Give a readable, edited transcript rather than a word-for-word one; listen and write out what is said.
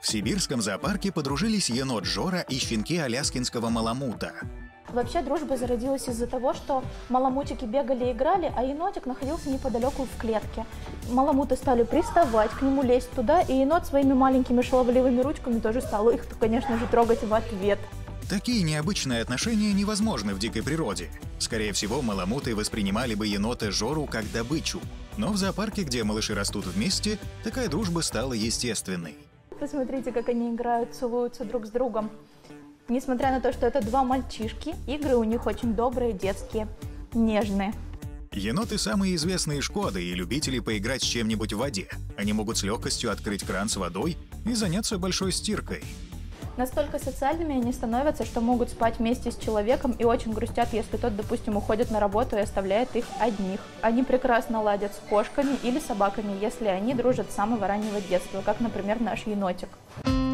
В сибирском зоопарке подружились енот Жора и щенки аляскинского маламута. Вообще дружба зародилась из-за того, что маламутики бегали и играли, а енотик находился неподалеку в клетке. Маламуты стали приставать, к нему лезть туда, и енот своими маленькими шаловливыми ручками тоже стал их, конечно же, трогать в ответ. Такие необычные отношения невозможны в дикой природе. Скорее всего, маламуты воспринимали бы енота Жору как добычу. Но в зоопарке, где малыши растут вместе, такая дружба стала естественной. Посмотрите, как они играют, целуются друг с другом. Несмотря на то, что это два мальчишки, игры у них очень добрые, детские, нежные. Еноты – самые известные шкоды и любители поиграть с чем-нибудь в воде. Они могут с легкостью открыть кран с водой и заняться большой стиркой. Настолько социальными они становятся, что могут спать вместе с человеком и очень грустят, если тот, допустим, уходит на работу и оставляет их одних. Они прекрасно ладят с кошками или собаками, если они дружат с самого раннего детства, как, например, наш енотик.